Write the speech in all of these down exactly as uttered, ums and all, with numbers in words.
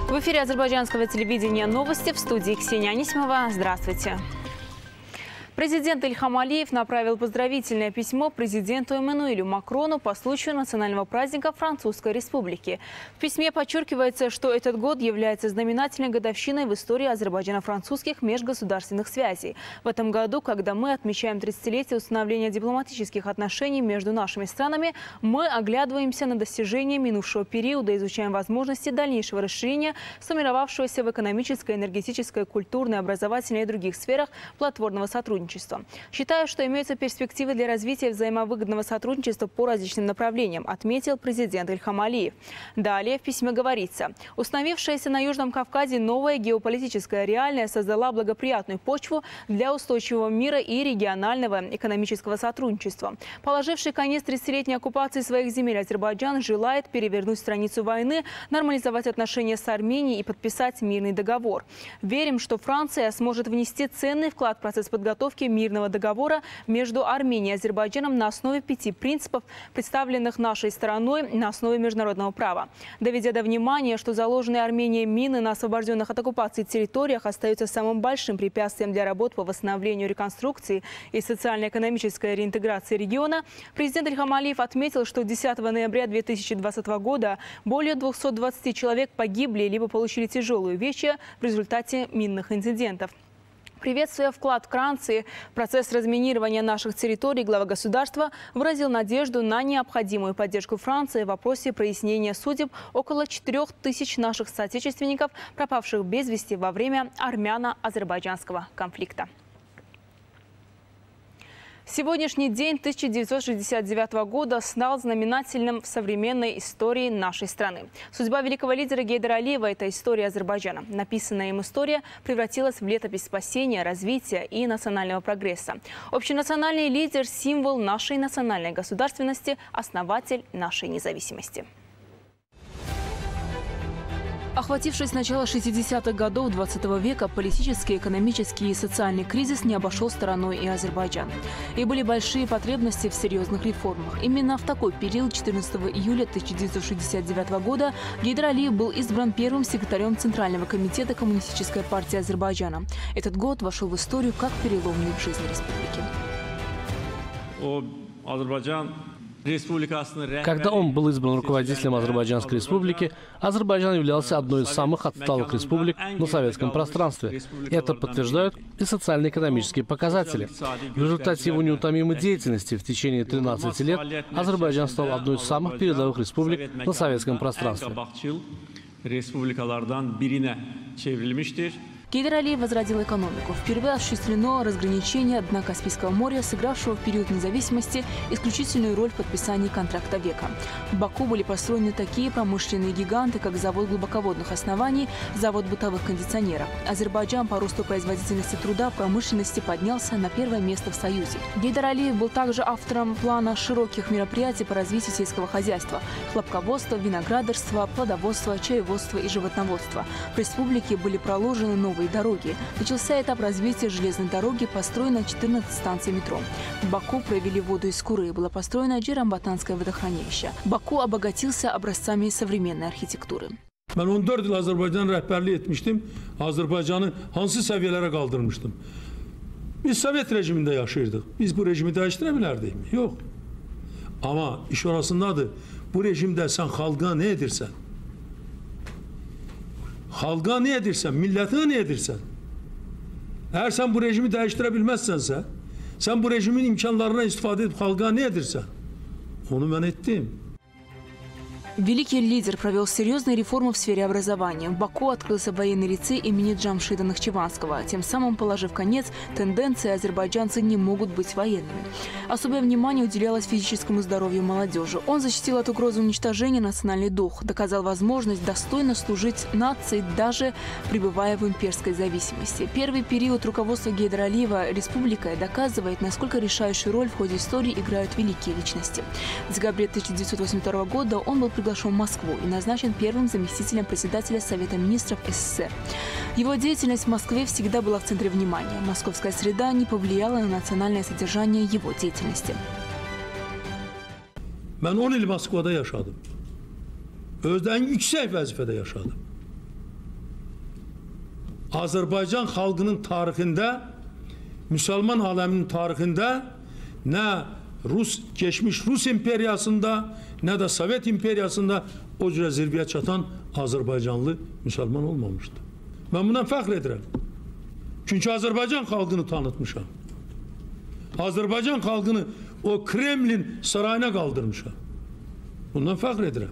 В эфире азербайджанского телевидения новости, в студии Ксения Анисимова. Здравствуйте. Президент Ильхам Алиев направил поздравительное письмо президенту Эммануэлю Макрону по случаю национального праздника Французской Республики. В письме подчеркивается, что этот год является знаменательной годовщиной в истории азербайджано-французских межгосударственных связей. В этом году, когда мы отмечаем тридцатилетие установления дипломатических отношений между нашими странами, мы оглядываемся на достижения минувшего периода, изучаем возможности дальнейшего расширения сформировавшегося в экономической, энергетической, культурной, образовательной и других сферах плодотворного сотрудничества. Считаю, что имеются перспективы для развития взаимовыгодного сотрудничества по различным направлениям, отметил президент Ильхам Алиев. Далее в письме говорится: установившаяся на Южном Кавказе новая геополитическая реальность создала благоприятную почву для устойчивого мира и регионального экономического сотрудничества. Положивший конец тридцатилетней оккупации своих земель Азербайджан желает перевернуть страницу войны, нормализовать отношения с Арменией и подписать мирный договор. Верим, что Франция сможет внести ценный вклад в процесс подготовки мирного договора между Арменией и Азербайджаном на основе пяти принципов, представленных нашей стороной на основе международного права. Доведя до внимания, что заложенные Арменией мины на освобожденных от оккупации территориях остаются самым большим препятствием для работ по восстановлению, реконструкции и социально-экономической реинтеграции региона, президент Ильхам Алиев отметил, что десятого ноября две тысячи двадцатого года более двухсот двадцати человек погибли либо получили тяжелые увечья в результате минных инцидентов. Приветствуя вклад Франции в процесс разминирования наших территорий, глава государства выразил надежду на необходимую поддержку Франции в вопросе прояснения судеб около четырёх тысяч наших соотечественников, пропавших без вести во время армяно-азербайджанского конфликта. Сегодняшний день тысяча девятьсот шестьдесят девятого года стал знаменательным в современной истории нашей страны. Судьба великого лидера Гейдара Алиева – это история Азербайджана. Написанная им история превратилась в летопись спасения, развития и национального прогресса. Общенациональный лидер – символ нашей национальной государственности, основатель нашей независимости. Охвативший с начала шестидесятых годов двадцатого века, политический, экономический и социальный кризис не обошел стороной и Азербайджан. И были большие потребности в серьезных реформах. Именно в такой период, четырнадцатого июля тысяча девятьсот шестьдесят девятого года, Гейдар Алиев был избран первым секретарем Центрального комитета Коммунистической партии Азербайджана. Этот год вошел в историю как переломный в жизни республики. О, Азербайджан... Когда он был избран руководителем Азербайджанской республики, Азербайджан являлся одной из самых отсталых республик на советском пространстве. Это подтверждают и социально-экономические показатели. В результате его неутомимой деятельности в течение тринадцати лет Азербайджан стал одной из самых передовых республик на советском пространстве. Гейдар Алиев возродил экономику. Впервые осуществлено разграничение дна Каспийского моря, сыгравшего в период независимости исключительную роль в подписании контракта века. В Баку были построены такие промышленные гиганты, как завод глубоководных оснований, завод бытовых кондиционеров. Азербайджан по росту производительности труда в промышленности поднялся на первое место в Союзе. Гейдар Алиев был также автором плана широких мероприятий по развитию сельского хозяйства, хлопководства, виноградарства, плодоводства, чаеводства и животноводства. В республике были проложены новые дороги. Начался этап развития железной дороги, построено четырнадцать станций метро. В Баку провели воду из Куры, было построено Джейранбатанское водохранилище. Баку обогатился образцами современной архитектуры. Ben on dörd yıl Azerbaycan rəhbərliyi etmiştim. Azerbaycanı hansı səviyyələrə qaldırmışdım? Biz Sovet rejimində yaşayırdıq. Biz bu rejimi dəyişdirə bilərdik mi? Yox. Ama iş orasındadır. Bu rejimdə sən xalqa ne edirsən? Halka ne edirsən, millətine ne edirsən? Eğer sen bu rejimi değiştirebilmezsense, sen bu rejimin imkanlarına istifade edip halka ne edirsən? Onu ben ettim. Великий лидер провел серьезные реформы в сфере образования. В Баку открылся военный лицей имени Джамшида Нахчеванского, тем самым положив конец тенденции азербайджанцы не могут быть военными. Особое внимание уделялось физическому здоровью молодежи. Он защитил от угрозы уничтожения национальный дух, доказал возможность достойно служить нации, даже пребывая в имперской зависимости. Первый период руководства Гейдара Алиева республикой доказывает, насколько решающую роль в ходе истории играют великие личности. В декабре тысяча девятьсот восемьдесят второго года он был приглашен в Москву и назначен первым заместителем председателя Совета министров СССР. Его деятельность в Москве всегда была в центре внимания. Московская среда не повлияла на национальное содержание его деятельности. Ben on il Moskvada yaşadım. Özdə en yüksek vəzifədə yaşadım. Azərbaycan xalqının tarixində, Müsəlman aləminin tarixində nə Rus, geçmiş Rus imperiyasında, nə də Sovet imperiyasında o cürə zirvəyə çatan Azərbaycanlı müsəlman olmamışdı. Mən bundan fəxr edirəm. Çünki Azərbaycan xalqını tanıtmışam. Azərbaycan xalqını o Kremlin sarayına qaldırmışam. Bundan fəxr edirəm.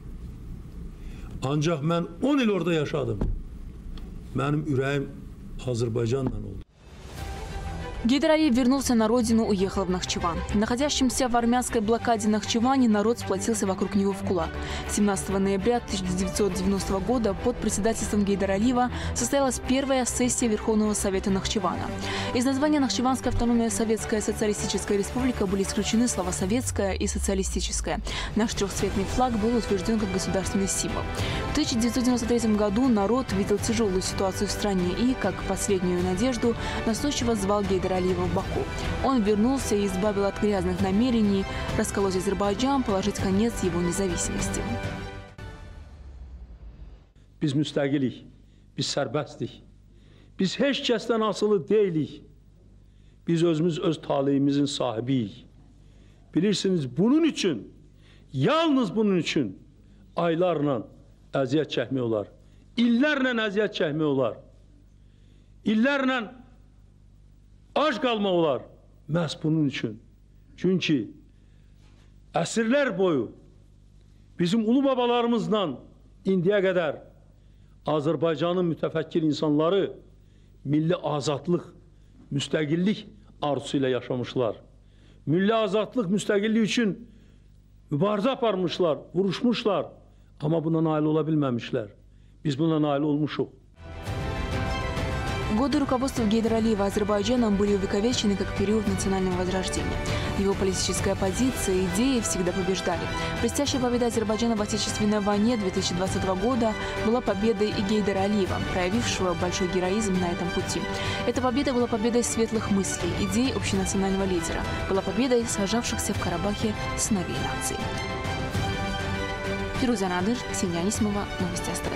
Ancaq mən on il orada yaşadım. Mənim ürəyim Azərbaycanla oldu. Гейдар Алиев вернулся на родину, уехал в Нахчеван. Находящимся в армянской блокаде Нахчеване народ сплотился вокруг него в кулак. семнадцатого ноября тысяча девятьсот девяностого года под председательством Гейдара Алиева состоялась первая сессия Верховного Совета Нахчевана. Из названия Нахчеванская автономная Советская Социалистическая Республика были исключены слова «советская» и «социалистическая». Наш трехцветный флаг был утвержден как государственный символ. В тысяча девятьсот девяносто третьем году народ видел тяжелую ситуацию в стране и, как последнюю надежду, настойчиво звал Гейдара Алиева в Баку. Он вернулся и избавил от грязных намерений расколоть Азербайджан, положить конец его независимости. Biz müstəqilik, biz sərbəstlik. Biz heç kəsdən asılı deyilik. Biz özümüz öz taleyimizin sahibiyik. Bilirsiniz, bunun üçün, yalnız bunun üçün aylarla əziyyət çəkmək olar. İllərlə əziyyət çəkmək olar. İllərlə ac qalmaq olar. Məhz bunun üçün. Çünki əsrlər boyu bizim ulu babalarımızla indiyə qədər Azərbaycanın mütəfəkkir insanları milli azadlıq, müstəqillik arzusu ilə yaşamışlar. Milli azadlıq, müstəqillik üçün mübarizə aparmışlar, vuruşmuşlar. Amma buna nail ola bilməmişlər. Biz buna nail olmuşuq. Годы руководства Гейдара Алиева Азербайджаном были увековечены как период национального возрождения. Его политическая позиция и идеи всегда побеждали. Блестящая победа Азербайджана в Отечественной войне две тысячи двадцатого года была победой и Гейдара Алиева, проявившего большой героизм на этом пути. Эта победа была победой светлых мыслей, идей общенационального лидера. Была победой сражавшихся в Карабахе сыновей нации. Фируза Надыр, Ксения Анисимова, Новости СТВ.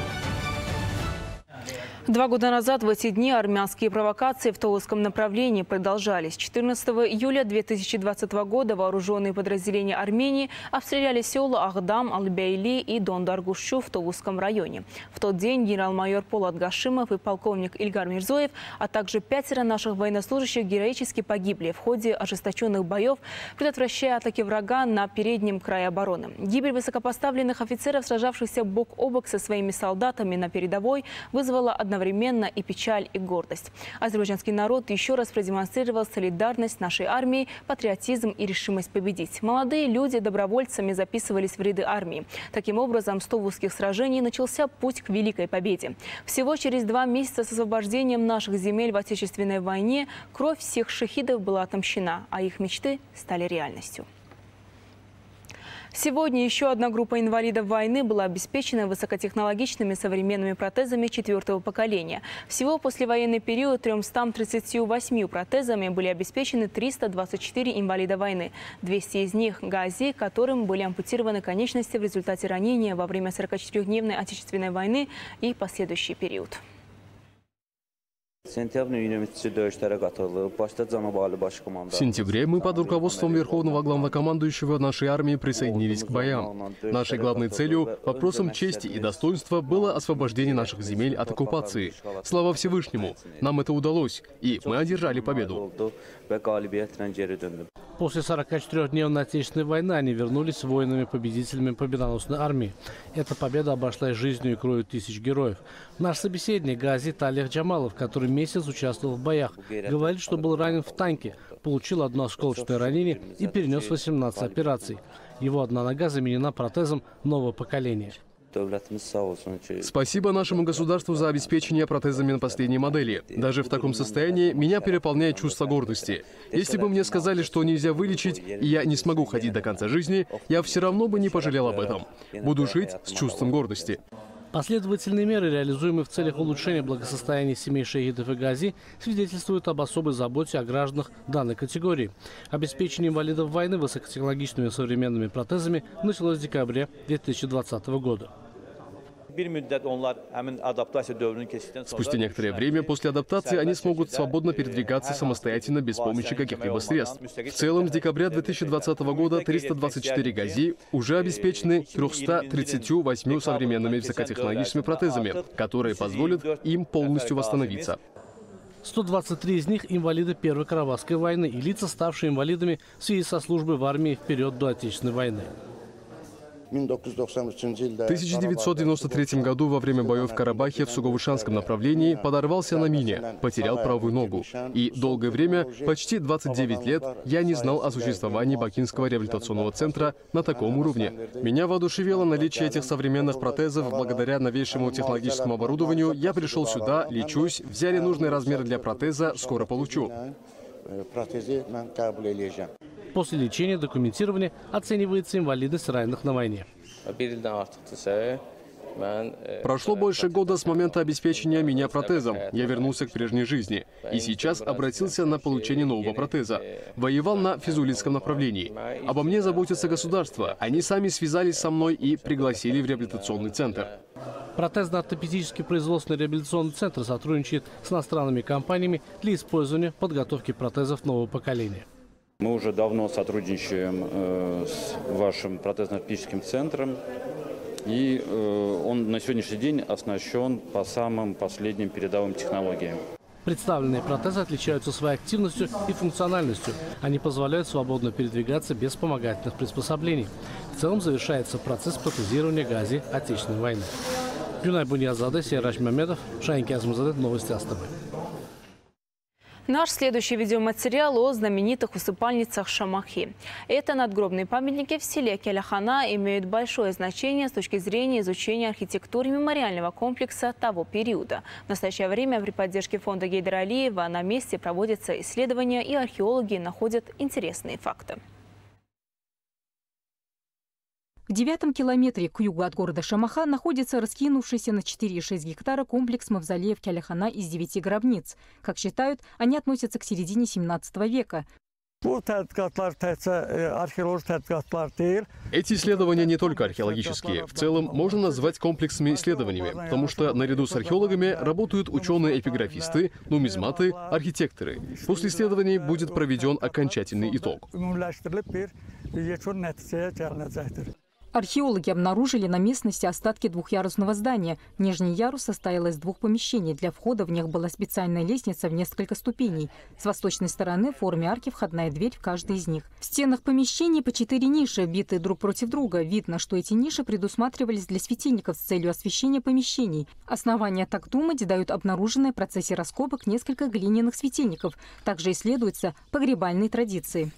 Два года назад в эти дни армянские провокации в Товузском направлении продолжались. четырнадцатого июля две тысячи двадцатого года вооруженные подразделения Армении обстреляли села Ахдам, Албейли и Дондаргушчу в Товузском районе. В тот день генерал-майор Полат Гашимов и полковник Ильгар Мирзоев, а также пятеро наших военнослужащих героически погибли в ходе ожесточенных боев, предотвращая атаки врага на переднем крае обороны. Гибель высокопоставленных офицеров, сражавшихся бок о бок со своими солдатами на передовой, вызвала одновременно и печаль, и гордость. Азербайджанский народ еще раз продемонстрировал солидарность нашей армии, патриотизм и решимость победить. Молодые люди добровольцами записывались в ряды армии. Таким образом, с Товузских сражений начался путь к великой победе. Всего через два месяца с освобождением наших земель в Отечественной войне кровь всех шахидов была отомщена, а их мечты стали реальностью. Сегодня еще одна группа инвалидов войны была обеспечена высокотехнологичными современными протезами четвертого поколения. Всего в послевоенный период тремстами тридцатью восьмью протезами были обеспечены триста двадцать четыре инвалида войны. двести из них – гази, которым были ампутированы конечности в результате ранения во время сорокачетырёхдневной Отечественной войны и последующий период. В сентябре мы под руководством Верховного Главнокомандующего нашей армии присоединились к боям. Нашей главной целью, вопросом чести и достоинства, было освобождение наших земель от оккупации. Слава Всевышнему, нам это удалось, и мы одержали победу. После сорокачетырёхдневной Отечественной войны они вернулись воинами-победителями победоносной армии. Эта победа обошлась жизнью и кровью тысяч героев. Наш собеседник Гази Талих Джамалов, который месяц участвовал в боях, говорит, что был ранен в танке, получил одно осколочное ранение и перенес восемнадцать операций. Его одна нога заменена протезом нового поколения. Спасибо нашему государству за обеспечение протезами на последней модели. Даже в таком состоянии меня переполняет чувство гордости. Если бы мне сказали, что нельзя вылечить, и я не смогу ходить до конца жизни, я все равно бы не пожалел об этом. Буду жить с чувством гордости. Последовательные меры, реализуемые в целях улучшения благосостояния семей шахидов и гази, свидетельствуют об особой заботе о гражданах данной категории. Обеспечение инвалидов войны высокотехнологичными современными протезами началось в декабре две тысячи двадцатого года. Спустя некоторое время после адаптации они смогут свободно передвигаться самостоятельно без помощи каких-либо средств. В целом, с декабря две тысячи двадцатого года триста двадцать четыре ГАЗи уже обеспечены тремястами тридцатью восьмью современными высокотехнологичными протезами, которые позволят им полностью восстановиться. сто двадцать три из них – инвалиды Первой Карабахской войны и лица, ставшие инвалидами в связи со службой в армии в период до Отечественной войны. В тысяча девятьсот девяносто третьем году во время боев в Карабахе в Суговышанском направлении подорвался на мине, потерял правую ногу. И долгое время, почти двадцать девять лет, я не знал о существовании Бакинского реабилитационного центра на таком уровне. Меня воодушевило наличие этих современных протезов. Благодаря новейшему технологическому оборудованию я пришел сюда, лечусь, взяли нужные размеры для протеза, скоро получу. После лечения, документирования оценивается инвалидность раненых на войне. Прошло больше года с момента обеспечения меня протезом. Я вернулся к прежней жизни. И сейчас обратился на получение нового протеза. Воевал на физулинском направлении. Обо мне заботится государство. Они сами связались со мной и пригласили в реабилитационный центр. Протезно-ортопедический производственный реабилитационный центр сотрудничает с иностранными компаниями для использования подготовки протезов нового поколения. Мы уже давно сотрудничаем э, с вашим протезно-ортопедическим центром, и э, он на сегодняшний день оснащен по самым последним передовым технологиям. Представленные протезы отличаются своей активностью и функциональностью. Они позволяют свободно передвигаться без вспомогательных приспособлений. В целом завершается процесс протезирования ГАЗи Отечественной войны. Гюнай Буньязаде, Сераж Мамедов, Шаин Кязмузаде, новости Астаны. Наш следующий видеоматериал о знаменитых усыпальницах Шамахи. Это надгробные памятники в селе Келяхана имеют большое значение с точки зрения изучения архитектуры мемориального комплекса того периода. В настоящее время при поддержке фонда Гейдара Алиева на месте проводятся исследования, и археологи находят интересные факты. В девятом километре к югу от города Шамаха находится раскинувшийся на четыре и шесть гектара комплекс мавзолеев Келяхана из девяти гробниц. Как считают, они относятся к середине семнадцатого века. Эти исследования не только археологические. В целом можно назвать комплексными исследованиями, потому что наряду с археологами работают ученые-эпиграфисты, нумизматы, архитекторы. После исследований будет проведен окончательный итог. Археологи обнаружили на местности остатки двухъярусного здания. Нижний ярус состоял из двух помещений. Для входа в них была специальная лестница в несколько ступеней. С восточной стороны в форме арки входная дверь в каждой из них. В стенах помещений по четыре ниши, вбитые друг против друга. Видно, что эти ниши предусматривались для светильников с целью освещения помещений. Основания так думать дают обнаруженные в процессе раскопок несколько глиняных светильников. Также исследуются погребальные традиции.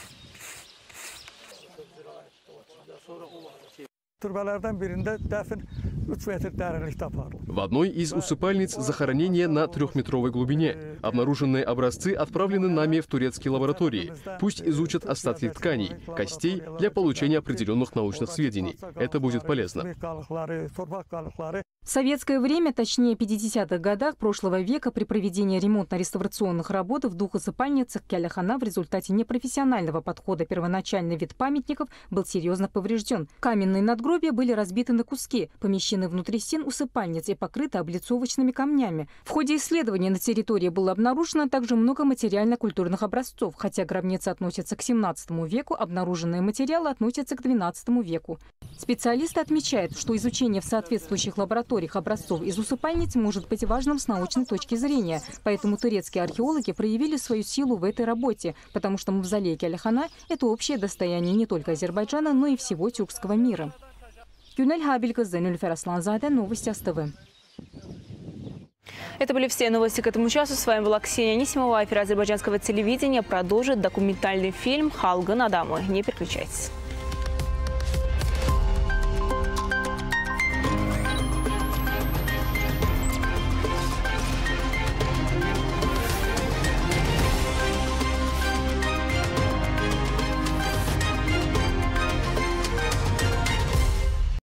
В одной из усыпальниц захоронения на трехметровой глубине. Обнаруженные образцы отправлены нами в турецкие лаборатории. Пусть изучат остатки тканей, костей для получения определенных научных сведений. Это будет полезно. В советское время, точнее пятидесятых годах прошлого века, при проведении ремонтно-реставрационных работ в двух усыпальницах Келяхана в результате непрофессионального подхода первоначальный вид памятников был серьезно поврежден. Каменные надгробия были разбиты на куски, помещены внутри стен усыпальниц и покрыты облицовочными камнями. В ходе исследования на территории было обнаружено также много материально-культурных образцов. Хотя гробницы относятся к семнадцатому веку, обнаруженные материалы относятся к двенадцатому веку. Специалисты отмечают, что изучение в соответствующих лабораториях образцов из усыпальниц может быть важным с научной точки зрения. Поэтому турецкие археологи проявили свою силу в этой работе, потому что мавзолей Келяхана – это общее достояние не только Азербайджана, но и всего тюркского мира. Гюнель Хабилькызы, Нюльфер Асланзаде, новости СТВ. Это были все новости к этому часу. С вами была Ксения Анисимова. Эфир азербайджанского телевидения продолжит документальный фильм «Халгын адамы». Не переключайтесь.